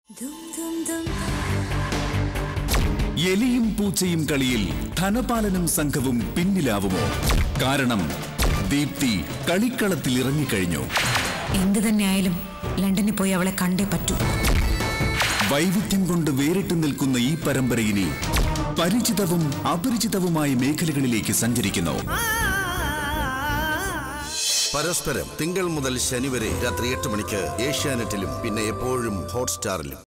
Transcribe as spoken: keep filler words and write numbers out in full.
എലിയും പൂച്ചയും കളിയിൽ ധനപാലനും സംഘവും പിന്നിലാവുമോ? കാരണം ദീപ്തി കളിക്കളത്തിൽ ഇറങ്ങിക്കഴിഞ്ഞു. എന്ത് തന്നെയായാലും ലണ്ടനിൽ പോയി അവളെ കണ്ടേ പറ്റൂ. വൈവിധ്യം കൊണ്ട് വേറിട്ട് നിൽക്കുന്ന ഈ പരമ്പരയിനി പരിചിതവും അപരിചിതവുമായ മേഖലകളിലേക്ക് സഞ്ചരിക്കുന്നു. പരസ്പരം തിങ്കൾ മുതൽ ശനി വരെ രാത്രി എട്ട് മണിക്ക് ഏഷ്യാനെറ്റിലും പിന്നെ എപ്പോഴും ഹോട്ട്സ്റ്റാറിലും.